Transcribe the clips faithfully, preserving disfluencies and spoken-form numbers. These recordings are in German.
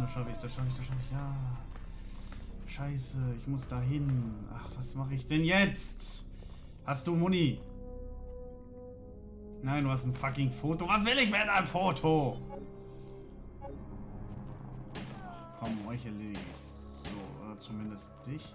das schaffe ich, das schaffe ich, das schaffe ich. Ja. Scheiße, ich muss da hin. Ach, was mache ich denn jetzt? Hast du Muni? Nein, du hast ein fucking Foto. Was will ich mit einem Foto? Ach, komm, euch erledigt. So, oder zumindest dich.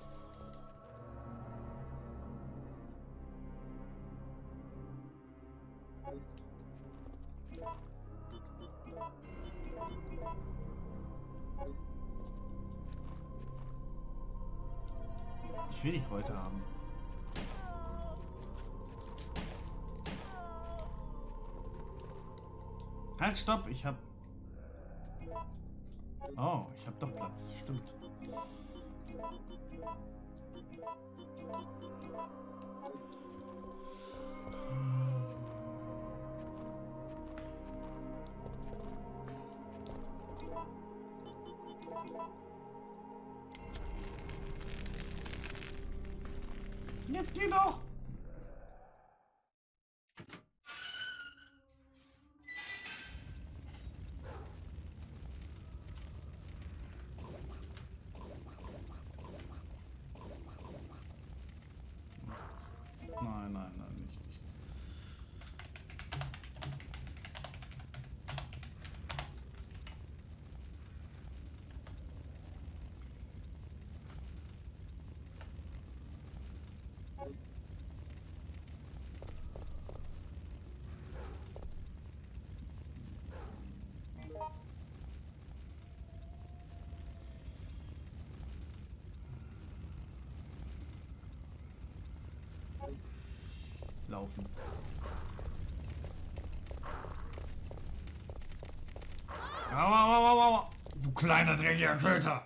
Ich will dich heute haben. Halt, stopp! Ich hab... Oh, ich hab doch Platz. Stimmt. Jetzt geh doch! Nein, nein, nein, nicht. nicht. Laufen. Aua, aua, aua, aua. Du kleiner dreckiger Köter!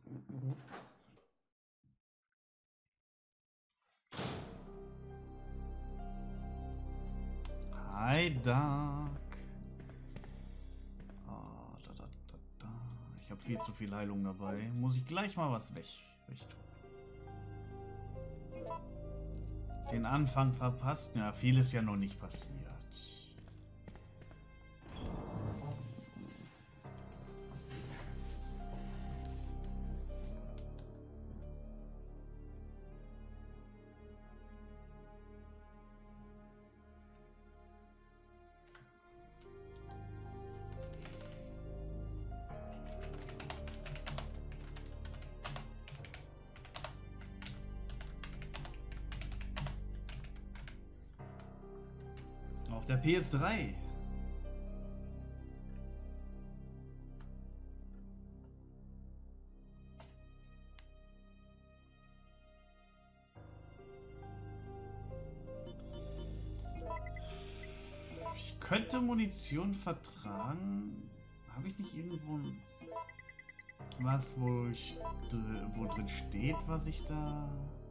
Hi, Dark. Oh, da, da, da, da. Ich habe viel zu viel Heilung dabei. Muss ich gleich mal was weg, weg tun. Den Anfang verpasst? Ja, viel ist ja noch nicht passiert. Auf der P S drei. Ich könnte Munition vertragen. Habe ich nicht irgendwo was, wo ich wo drin steht, was ich da...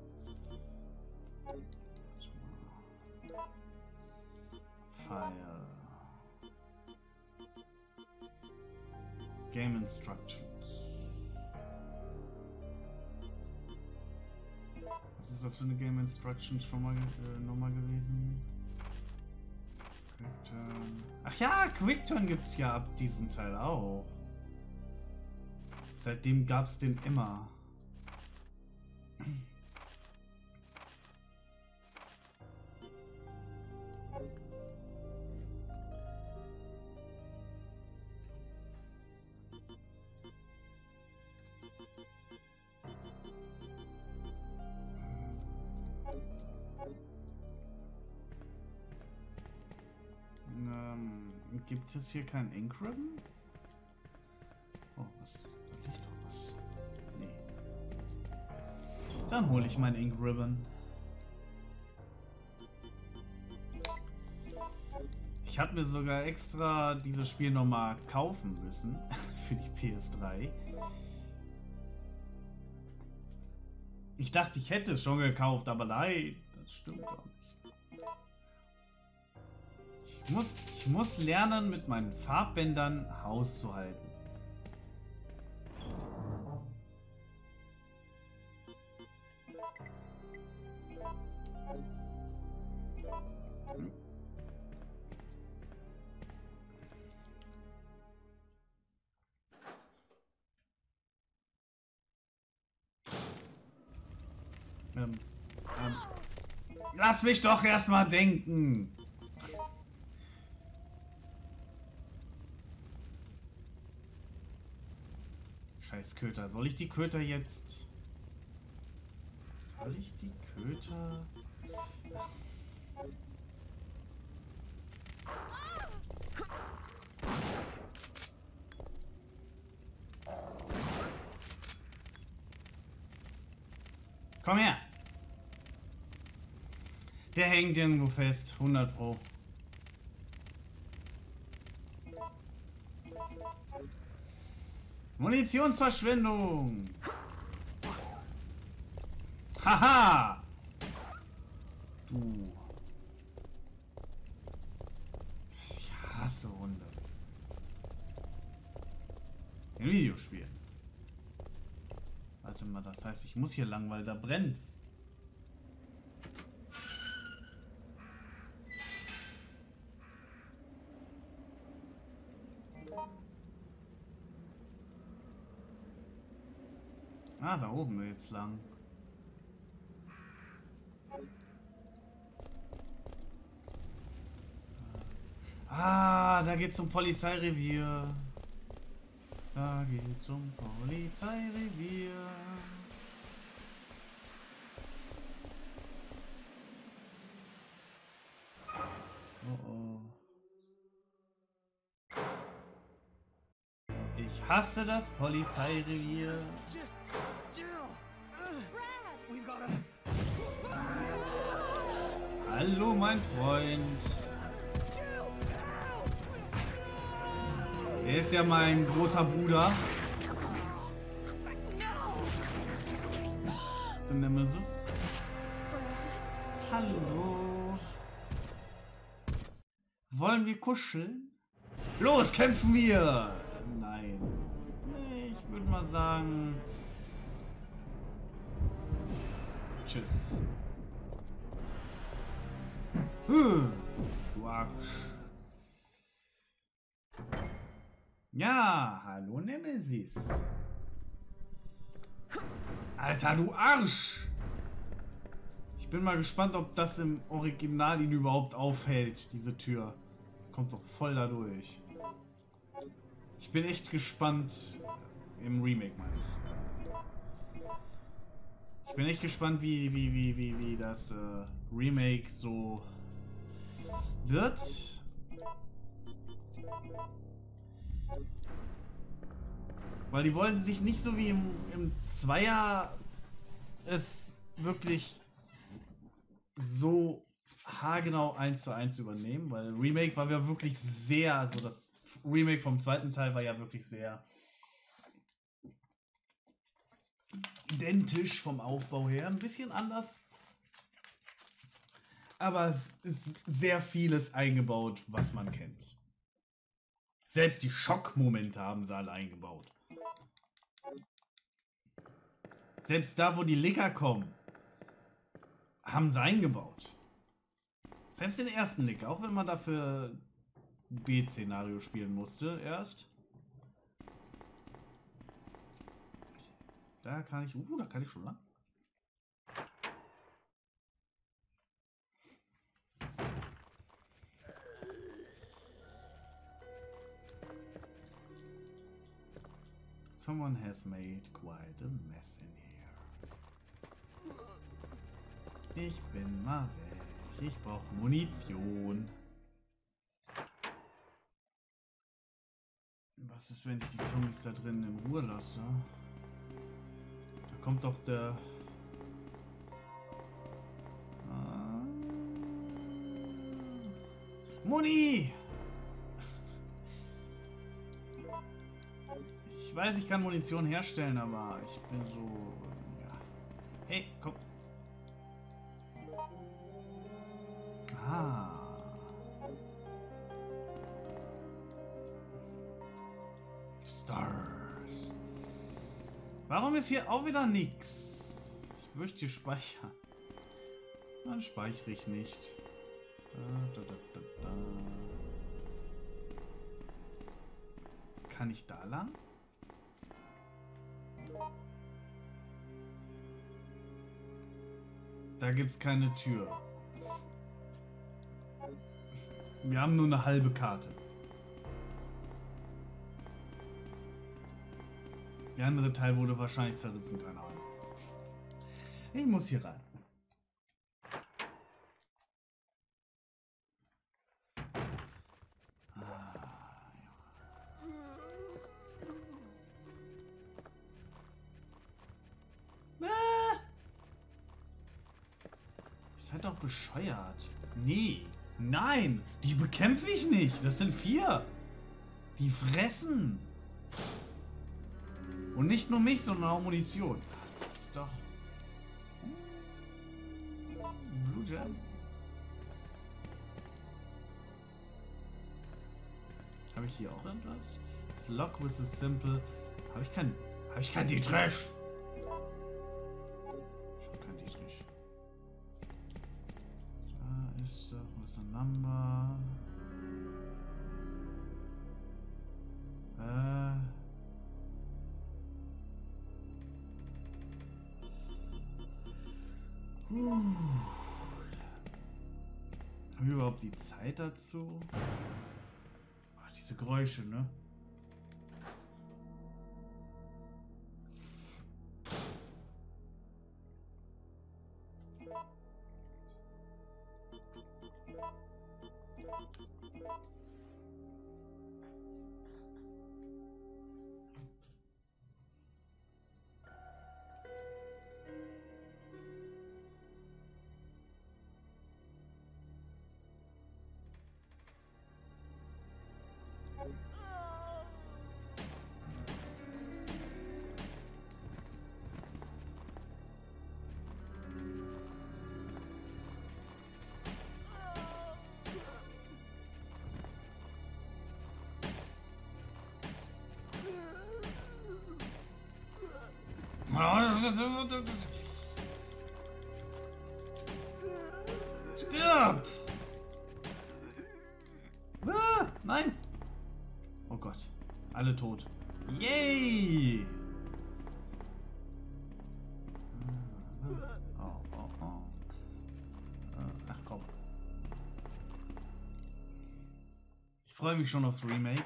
Fire. Game Instructions. Was ist das für eine Game Instructions schon mal äh, nochmal gewesen? Quickturn. Ach ja, Quickturn gibt's ja ab diesem Teil auch. Seitdem gab's den immer. Ähm, gibt es hier kein Ink Ribbon? Oh, was? Da liegt doch was. Nee. Dann hole ich mein Ink Ribbon. Ich habe mir sogar extra dieses Spiel nochmal kaufen müssen für die P S drei. Ich dachte, ich hätte es schon gekauft, aber nein, das stimmt doch nicht. Ich muss, ich muss lernen, mit meinen Farbbändern Haus zu halten. Hm. Lass mich doch erstmal denken. Scheiß Köter. Soll ich die Köter jetzt... Soll ich die Köter... Komm her! Der hängt irgendwo fest. hundert Pro. Munitionsverschwendung! Haha! Du. Ich hasse Hunde. In Videospielen. Warte mal, das heißt, ich muss hier lang, weil da brennt's. Ah, da oben jetzt lang. Ah, da geht's zum Polizeirevier. Da geht's zum Polizeirevier. Oh oh. Ich hasse das Polizeirevier. Hallo, mein Freund. Er ist ja mein großer Bruder. Der Nemesis. Hallo. Wollen wir kuscheln? Los, kämpfen wir! Nein. Nee, ich würde mal sagen... Tschüss. Huh, du Arsch. Ja, hallo Nemesis. Alter, du Arsch! Ich bin mal gespannt, ob das im Original ihn überhaupt aufhält, diese Tür. Kommt doch voll da durch. Ich bin echt gespannt. Im Remake meine ich. Ich bin echt gespannt, wie, wie, wie, wie, wie das äh, Remake so wird. Weil die wollten sich nicht so wie im, im Zweier es wirklich so haargenau eins zu eins übernehmen, weil Remake war ja wirklich sehr, also das Remake vom zweiten Teil war ja wirklich sehr identisch vom Aufbau her, ein bisschen anders, aber es ist sehr vieles eingebaut, was man kennt. Selbst die Schockmomente haben sie alle eingebaut. Selbst da, wo die Licker kommen, haben sie eingebaut. Selbst den ersten Licker, auch wenn man dafür B-Szenario spielen musste erst. Da kann ich... Uh, da kann ich schon lang. Someone has made quite a mess in here. Ich bin mal weg. Ich brauche Munition. Was ist, wenn ich die Zombies da drin in Ruhe lasse? Da kommt doch der... Ah. Muni! Ich weiß, ich kann Munition herstellen, aber ich bin so... Ja. Hey, komm. Ah. Stars. Warum ist hier auch wieder nix? Ich möchte speichern. Dann speichere ich nicht. Da, da, da, da, da. Kann ich da lang? Da gibt's keine Tür. Wir haben nur eine halbe Karte. Der andere Teil wurde wahrscheinlich zerrissen, keine Ahnung. Ich muss hier rein. Seid doch bescheuert. Nee. Nein. Die bekämpfe ich nicht. Das sind vier. Die fressen. Und nicht nur mich, sondern auch Munition. Das ist doch... Blue Gem. Habe ich hier auch irgendwas? Slug with a simple... Habe ich kein... Habe ich kein Dietrich? Ich habe kein Dietrich. Da ist doch... Wo ist ein Number? Äh... Puh. Haben wir überhaupt die Zeit dazu? Oh, diese Geräusche, ne? Stirb! Ah, nein! Oh Gott, alle tot. Yay! Oh, oh, oh. Ach komm. Ich freue mich schon aufs Remake.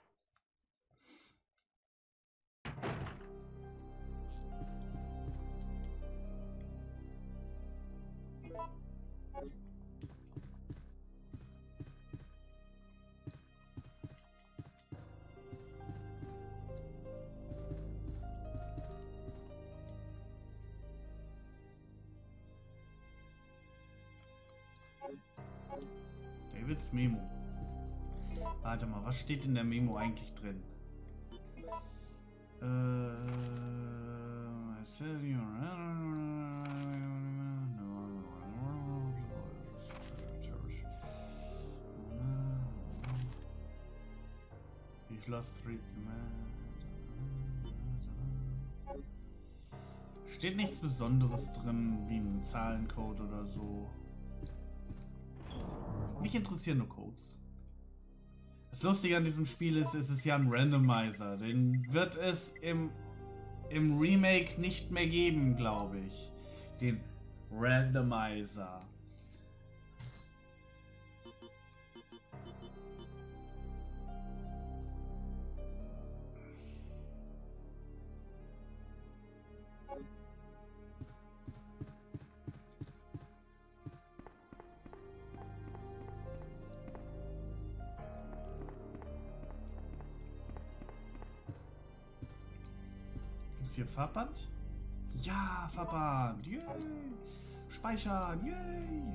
Davids Memo. Warte mal, was steht in der Memo eigentlich drin? Äh, ich lost three. Steht nichts Besonderes drin, wie ein Zahlencode oder so. Mich interessieren nur Codes. Das Lustige an diesem Spiel ist, es ist ja ein Randomizer. Den wird es im, im Remake nicht mehr geben, glaube ich. Den Randomizer. Hier Farbband? Ja, Farbband! Yay! Speichern! Yay!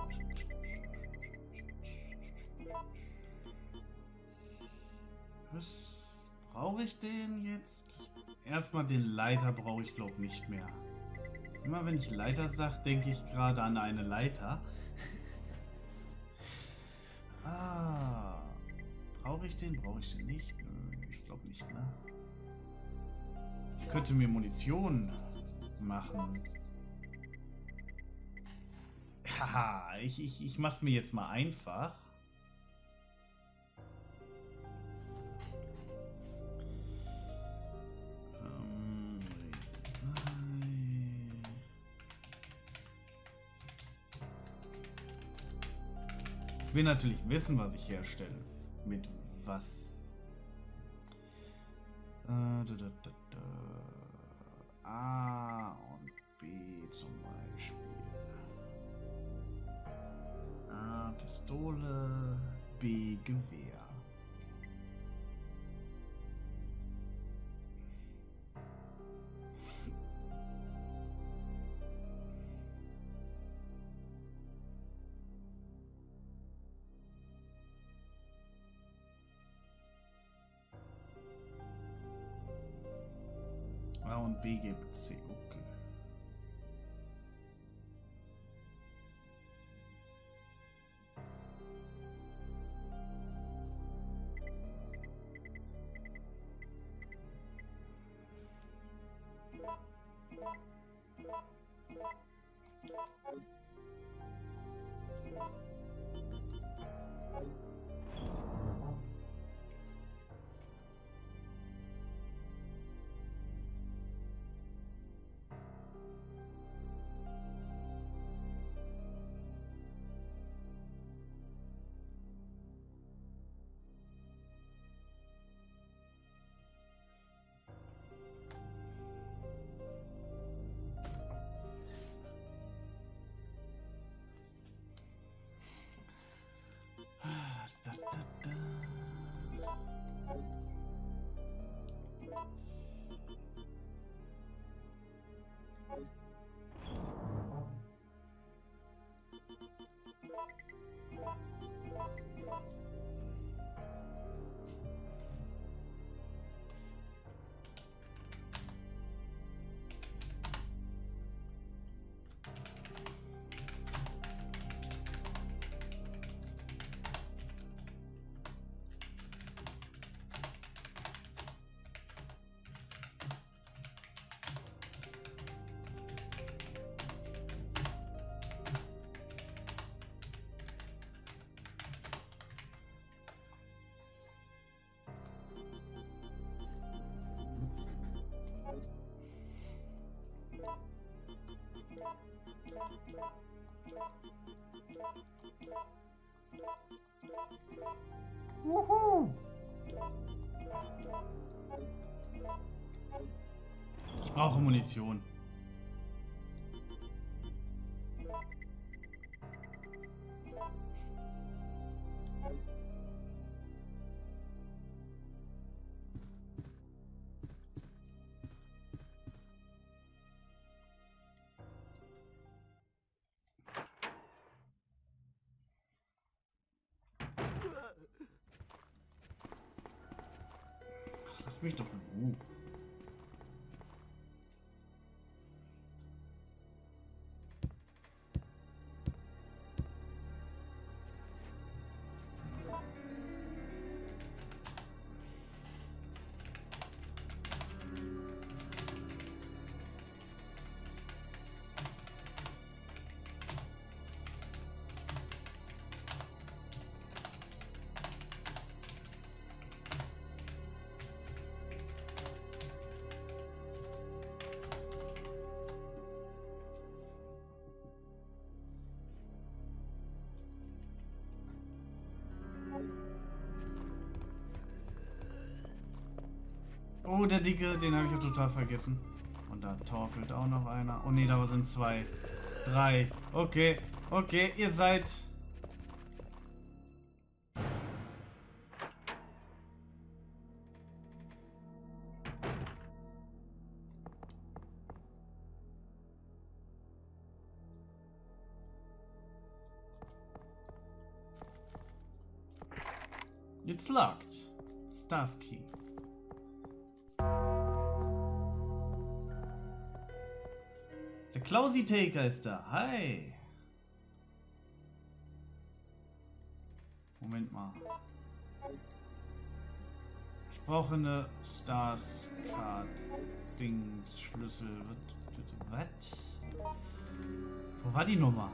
Was brauche ich denn jetzt? Erstmal den Leiter brauche ich glaube nicht mehr. Immer wenn ich Leiter sage, denke ich gerade an eine Leiter. Ah, brauche ich den? Brauche ich den nicht? Nö, ich glaube nicht, ne? Ich könnte mir Munition machen. Haha, ich, ich, ich mach's mir jetzt mal einfach. Ähm, ich will natürlich wissen, was ich herstelle. Mit was? Äh, da, da, da, da. A und B zum Beispiel. A, Pistole, B, Gewehr. A und B geben C, okay. Da, da, da. Wuhu! Ich brauche Munition. Ach, lass mich doch in Ruhe. Oh, der Dicke, den habe ich ja total vergessen. Und da torkelt auch noch einer. Oh ne, da sind zwei. Drei. Okay, okay, ihr seid... It's locked. Starsky. Der Klausi Taker ist da. Hi. Moment mal. Ich brauche eine Stars Card Dings Schlüssel. Was? Wo war die Nummer?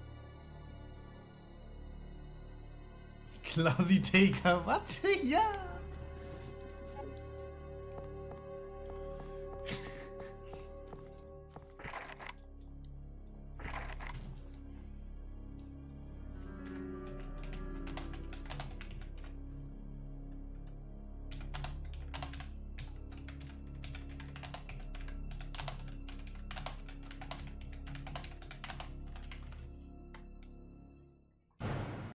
Klausi Taker, was? Ja!